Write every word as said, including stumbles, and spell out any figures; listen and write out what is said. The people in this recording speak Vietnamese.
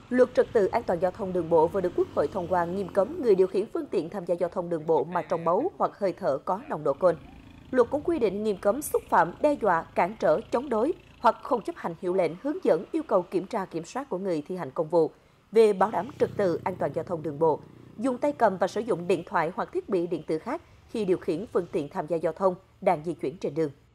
Luật trật tự an toàn giao thông đường bộ vừa được Quốc hội thông qua nghiêm cấm người điều khiển phương tiện tham gia giao thông đường bộ mà trong máu hoặc hơi thở có nồng độ cồn. Luật cũng quy định nghiêm cấm xúc phạm, đe dọa, cản trở, chống đối hoặc không chấp hành hiệu lệnh, hướng dẫn, yêu cầu kiểm tra kiểm soát của người thi hành công vụ về bảo đảm trật tự an toàn giao thông đường bộ, dùng tay cầm và sử dụng điện thoại hoặc thiết bị điện tử khác khi điều khiển phương tiện tham gia giao thông đang di chuyển trên đường.